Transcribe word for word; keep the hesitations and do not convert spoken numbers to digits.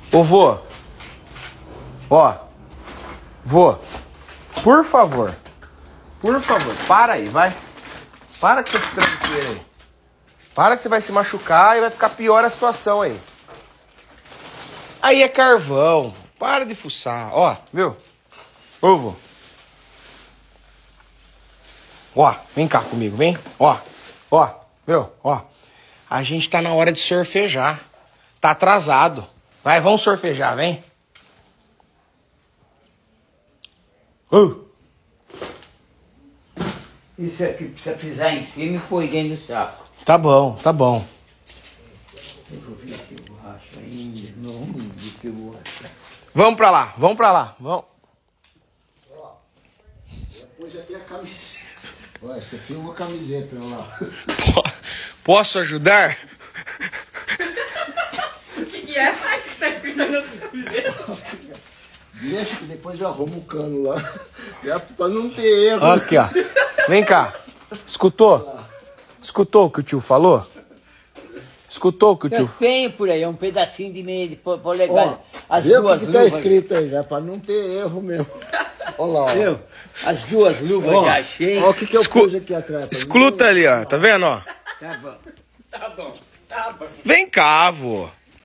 Ô, vô. Ó. Vô. Por favor. Por favor. Para aí, vai. Para com esse tranqueiro aí. Para que você vai se machucar e vai ficar pior a situação aí. Aí é carvão. Para de fuçar. Ó, viu? Ô, vô. Ó, vem cá comigo, vem. Ó, ó, viu? Ó. A gente tá na hora de surfejar. Tá atrasado. Vai, vamos surfejar, vem. Uh. Isso aqui precisa pisar em cima e pôr dentro do saco. Tá bom, tá bom. Eu vou ver se eu racho ainda. Não, de que eu vou rachar. Vamos pra lá, vamos pra lá. Vamos. Ó, depois já tem a camiseta. Ué, você filma uma camiseta lá. Posso ajudar? O que, que é? Ai, que tá escrito aí na sua camiseta? Deixa que depois eu arrumo o cano lá. Já pra não ter erro. Aqui, ó. Vem cá. Escutou? Escutou o que o tio falou? Escutou o que o Eu tio... tenho por aí, é um pedacinho de meio de polegar. As Vê o duas que, que tá luvas. escrito aí, já pra não ter erro mesmo. Olha lá, ó. Viu? As duas luvas Ó, já achei. Ó o que, que eu Escu- pus aqui atrás. pra Escuta ali, ó. Tá vendo, ó? Tá bom. Tá bom, tá bom. Vem cá, vô.